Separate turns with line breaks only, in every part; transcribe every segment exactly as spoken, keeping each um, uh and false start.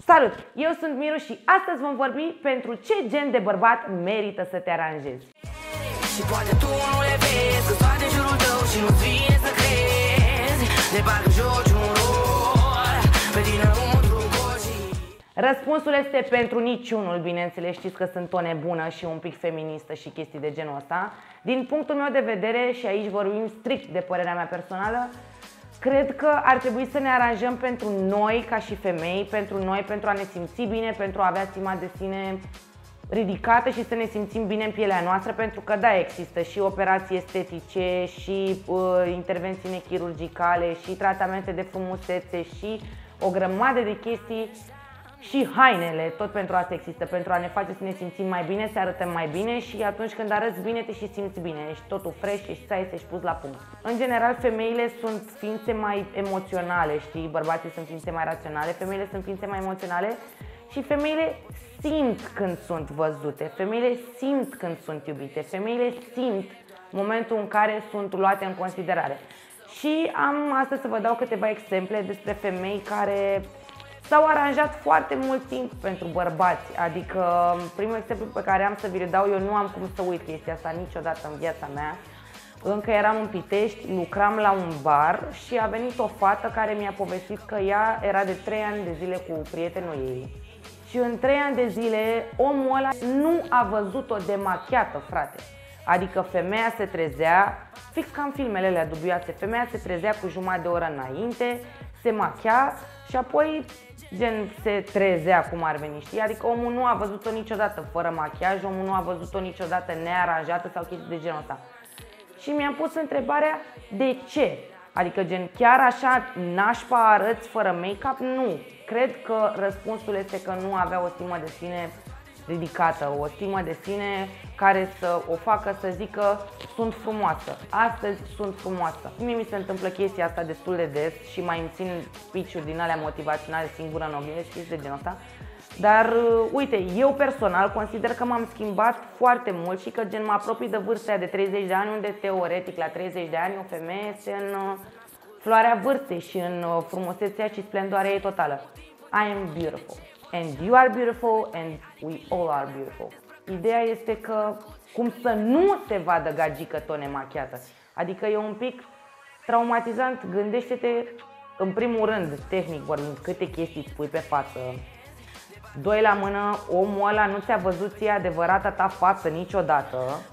Salut! Eu sunt Miru și astăzi vom vorbi pentru ce gen de bărbat merită să te aranjezi. Și poate tu nu le vezi, că toate în jurul tău și nu-ți vine să crezi. De parcă joci un rol pe dinăuntru cojii. Răspunsul este pentru niciunul, bineînțeles, știți că sunt o nebună și un pic feministă și chestii de genul ăsta. Din punctul meu de vedere, și aici vorbim strict de părerea mea personală, cred că ar trebui să ne aranjăm pentru noi ca și femei, pentru noi, pentru a ne simți bine, pentru a avea stima de sine ridicată și să ne simțim bine în pielea noastră, pentru că da, există și operații estetice, și uh, intervenții nechirurgicale, și tratamente de frumusețe, și o grămadă de chestii. Și hainele, tot pentru asta există, pentru a ne face să ne simțim mai bine, să arătăm mai bine și atunci când arăți bine te și simți bine, ești totul fresh, ești sais, ești pus la punct. În general, femeile sunt ființe mai emoționale, știi, bărbații sunt ființe mai raționale, femeile sunt ființe mai emoționale și femeile simt când sunt văzute, femeile simt când sunt iubite, femeile simt momentul în care sunt luate în considerare. Și am astăzi să vă dau câteva exemple despre femei care s-au aranjat foarte mult timp pentru bărbați, adică primul exemplu pe care am să vi-l dau, eu nu am cum să uit chestia asta niciodată în viața mea. Încă eram în Pitești, lucram la un bar și a venit o fată care mi-a povestit că ea era de trei ani de zile cu prietenul ei. Și în trei ani de zile omul ăla nu a văzut-o demachiată, frate. Adică femeia se trezea, fix ca în filmele alea dubioase, femeia se trezea cu jumătate de oră înainte, se machia și apoi gen se trezea cum ar veni, știi? Adică omul nu a văzut-o niciodată fără machiaj, omul nu a văzut-o niciodată nearanjată sau chestii de genul ăsta. Și mi-am pus întrebarea de ce? Adică gen chiar așa nașpa arăți fără make-up? Nu. Cred că răspunsul este că nu avea o stimă de sine ridicată, o stimă de sine care să o facă să zică sunt frumoasă, astăzi sunt frumoasă. Mie mi se întâmplă chestia asta destul de des și mai îmi țin speech-uri din alea motivaționale singură în oglindă, știți, de genul ăsta. Dar uite, eu personal consider că m-am schimbat foarte mult și că gen mă apropii de vârsta de treizeci de ani, unde teoretic la treizeci de ani o femeie este în floarea vârstei și în frumusețea și splendoarea ei totală. I am beautiful. And you are beautiful and we all are beautiful. Ideea este că cum să nu te vadă gagică tot nemachiată. Adică e un pic traumatizant. Gândește-te în primul rând, tehnic vorbind, câte chestii îți pui pe față. Doi la mână, omul ăla nu ți-a văzut ție adevărata ta față niciodată.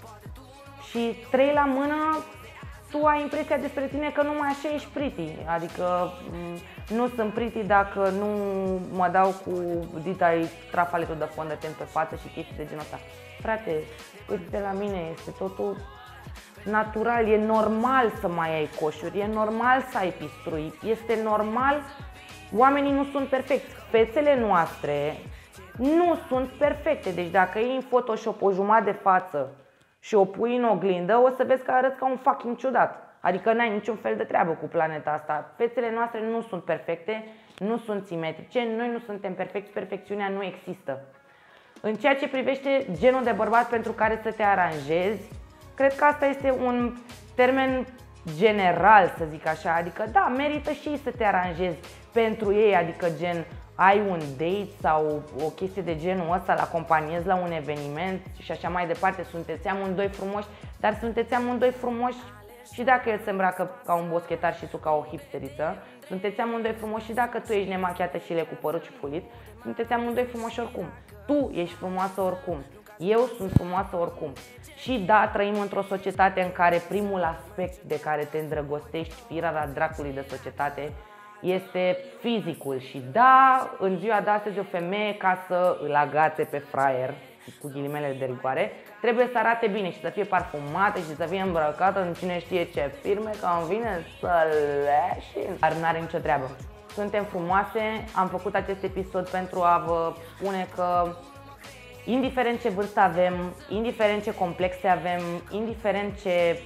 Și trei la mână, tu ai impresia despre tine că numai așa ești pretty. Adică nu sunt pretty dacă nu mă dau cu dita-i trafaletul de fondăten pe față și chestii de genul ăsta. Frate, uite la mine, este totul natural, e normal să mai ai coșuri, e normal să ai pistrui, este normal, oamenii nu sunt perfecti. Fețele noastre nu sunt perfecte, deci dacă iei în Photoshop o jumătate de față și o pui în oglindă, o să vezi că arăți ca un fucking ciudat. Adică n-ai niciun fel de treabă cu planeta asta. Fețele noastre nu sunt perfecte, nu sunt simetrice, noi nu suntem perfecti, perfecțiunea nu există. În ceea ce privește genul de bărbat pentru care să te aranjezi, cred că asta este un termen general, să zic așa. Adică da, merită și ei să te aranjezi pentru ei, adică gen ai un date sau o chestie de genul ăsta, la acompaniezi la un eveniment și așa mai departe, sunteți amândoi frumoși, dar sunteți amândoi frumoși și dacă el se îmbracă ca un boschetar și tu ca o hipsteriță, sunteți amândoi frumoși și dacă tu ești nemachiată și le cu părul și fulit, sunteți amândoi frumoși oricum. Tu ești frumoasă oricum, eu sunt frumoasă oricum. Și da, trăim într-o societate în care primul aspect de care te îndrăgostești, firara dracului de societate, este fizicul. Și da, în ziua de astăzi o femeie, ca să îl agațe pe fraier, cu ghilimele de rigoare, trebuie să arate bine și să fie parfumată și să fie îmbrăcată în cine știe ce firme, că îmi vine să leșin. Dar n-are nicio treabă. Suntem frumoase, am făcut acest episod pentru a vă spune că indiferent ce vârstă avem, indiferent ce complexe avem, indiferent ce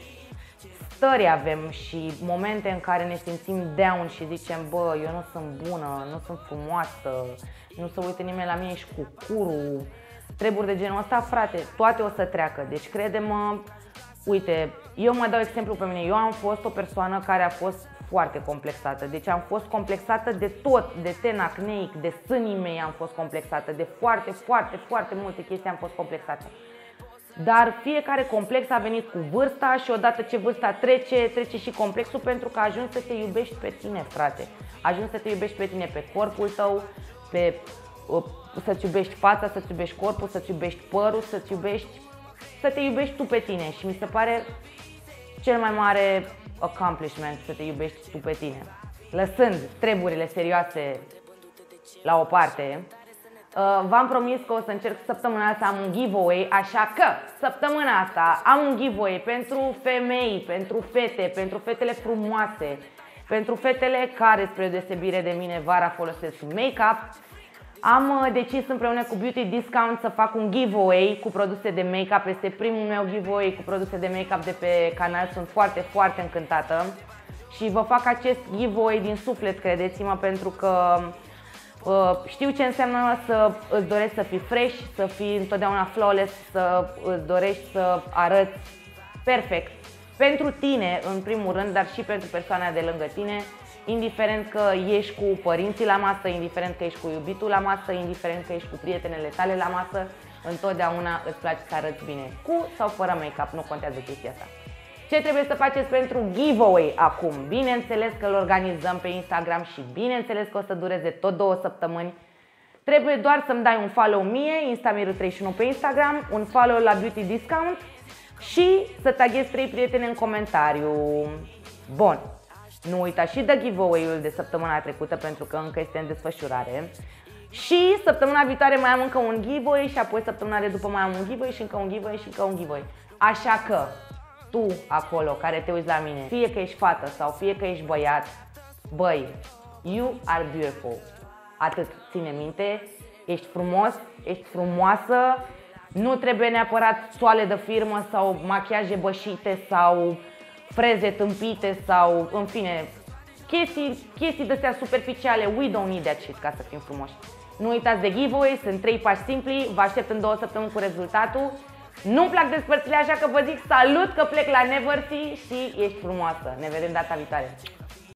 stări avem și momente în care ne simțim down și zicem bă, eu nu sunt bună, nu sunt frumoasă, nu se uită nimeni la mine și cu curul, treburi de genul ăsta, frate, toate o să treacă. Deci crede-mă, uite, Eu mă dau exemplu pe mine, eu am fost o persoană care a fost foarte complexată, deci am fost complexată de tot, de ten acneic, de sânii mei am fost complexată, de foarte, foarte, foarte multe chestii am fost complexată. Dar fiecare complex a venit cu vârsta și odată ce vârsta trece, trece și complexul, pentru că ajungi să te iubești pe tine, frate. Ajungi să te iubești pe tine, pe corpul tău, pe, să-ți iubești fața, să-ți iubești corpul, să-ți iubești părul, să-ți iubești, să te iubești tu pe tine. Și mi se pare cel mai mare accomplishment să te iubești tu pe tine. Lăsând treburile serioase la o parte, v-am promis că o să încerc săptămâna asta am un giveaway, așa că săptămâna asta am un giveaway pentru femei, pentru fete, pentru fetele frumoase, pentru fetele care, spre deosebire de mine, vara folosesc make-up. Am decis împreună cu Beauty Discount să fac un giveaway cu produse de make-up. Este primul meu giveaway cu produse de make-up de pe canal. Sunt foarte, foarte încântată și vă fac acest giveaway din suflet, credeți-mă, pentru că uh, știu ce înseamnă să îți dorești să fii fresh, să fii întotdeauna flawless, să îți dorești să arăți perfect pentru tine în primul rând, dar și pentru persoana de lângă tine. Indiferent că ești cu părinții la masă, indiferent că ești cu iubitul la masă, indiferent că ești cu prietenele tale la masă, întotdeauna îți place să arăți bine, cu sau fără make-up, nu contează chestia asta. Ce trebuie să faceți pentru giveaway acum? Bineînțeles că îl organizăm pe Instagram și bineînțeles că o să dureze tot două săptămâni. Trebuie doar să-mi dai un follow mie, Instamiru treizeci și unu pe Instagram, un follow la Beauty Discount și să taghezi trei prieteni în comentariu. Bun. Nu uita și de giveaway-ul de săptămâna trecută, pentru că încă este în desfășurare. Și săptămâna viitoare mai am încă un giveaway și apoi săptămâna de după mai am un giveaway și încă un giveaway și încă un giveaway. Așa că tu acolo care te uiți la mine, fie că ești fată sau fie că ești băiat, băi, you are beautiful. Atât, ține minte, ești frumos, ești frumoasă, nu trebuie neapărat soale de firmă sau machiaje bășite sau freze tâmpite sau, în fine, chestii, chestii de-astea superficiale. We don't need that shit ca să fim frumoși. Nu uitați de giveaway, sunt trei pași simpli, vă aștept în două săptămâni cu rezultatul. Nu-mi plac despărțirile, așa că vă zic salut că plec la Neversea și ești frumoasă. Ne vedem data viitoare.